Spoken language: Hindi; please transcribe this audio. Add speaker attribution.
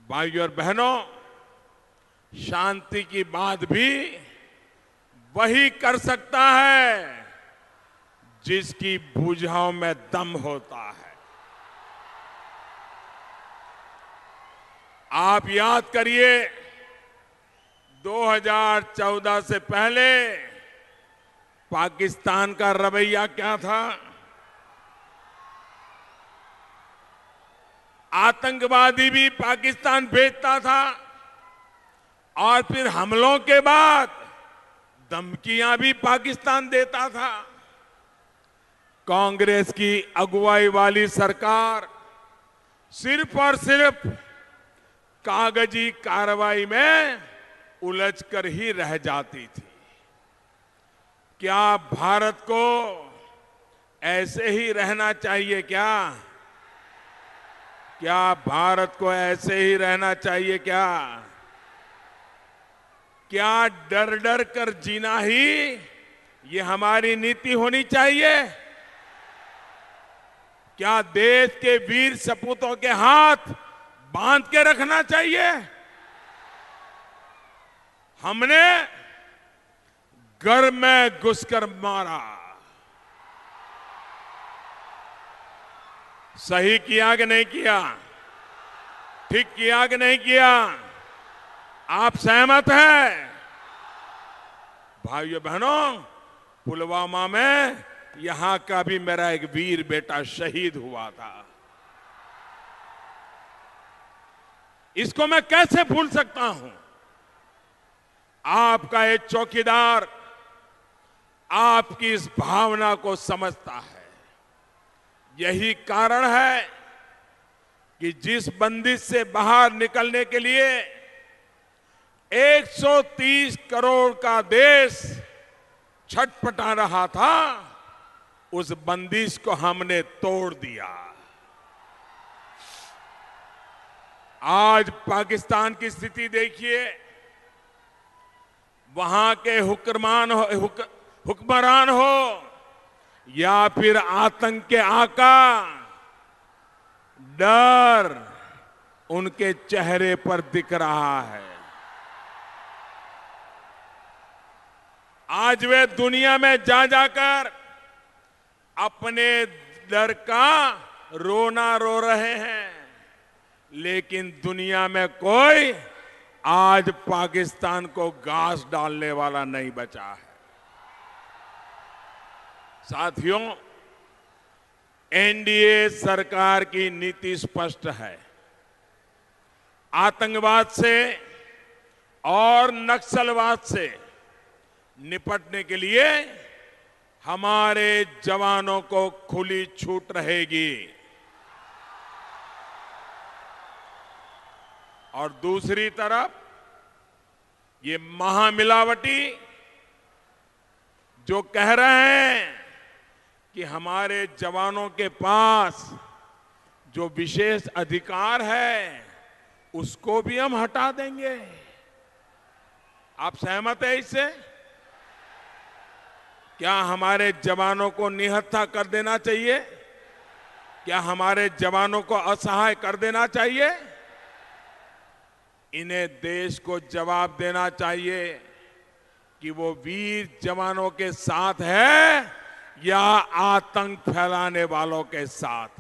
Speaker 1: भाइयों और बहनों, शांति की बात भी वही कर सकता है जिसकी भुजाओं में दम होता है। आप याद करिए, 2014 से पहले पाकिस्तान का रवैया क्या था। आतंकवादी भी पाकिस्तान भेजता था और फिर हमलों के बाद धमकियां भी पाकिस्तान देता था। कांग्रेस की अगुवाई वाली सरकार सिर्फ और सिर्फ कागजी कार्रवाई में उलझकर ही रह जाती थी। क्या भारत को ऐसे ही रहना चाहिए? क्या भारत को ऐसे ही रहना चाहिए? क्या डर डर कर जीना ही ये हमारी नीति होनी चाहिए? क्या देश के वीर सपूतों के हाथ बांध के रखना चाहिए? हमने घर में घुसकर मारा। सही किया कि नहीं किया? ठीक किया कि नहीं किया? आप सहमत हैं? भाइयों बहनों, पुलवामा में यहां का भी मेरा एक वीर बेटा शहीद हुआ था। इसको मैं कैसे भूल सकता हूं? आपका एक चौकीदार आपकी इस भावना को समझता है। यही कारण है कि जिस बंदिश से बाहर निकलने के लिए 130 करोड़ का देश छटपटा रहा था, उस बंदिश को हमने तोड़ दिया। आज पाकिस्तान की स्थिति देखिए, वहां के हुक्मरान हो या फिर आतंक के आका, डर उनके चेहरे पर दिख रहा है। आज वे दुनिया में जा जाकर अपने डर का रोना रो रहे हैं, लेकिन दुनिया में कोई आज पाकिस्तान को घास डालने वाला नहीं बचा है। साथियों, एनडीए सरकार की नीति स्पष्ट है। आतंकवाद से और नक्सलवाद से निपटने के लिए हमारे जवानों को खुली छूट रहेगी। और दूसरी तरफ ये महामिलावटी जो कह रहे हैं कि हमारे जवानों के पास जो विशेष अधिकार है उसको भी हम हटा देंगे। आप सहमत हैं इससे? क्या हमारे जवानों को निहत्था कर देना चाहिए? क्या हमारे जवानों को असहाय कर देना चाहिए? इन्हें देश को जवाब देना चाहिए कि वो वीर जवानों के साथ है या आतंक फैलाने वालों के साथ।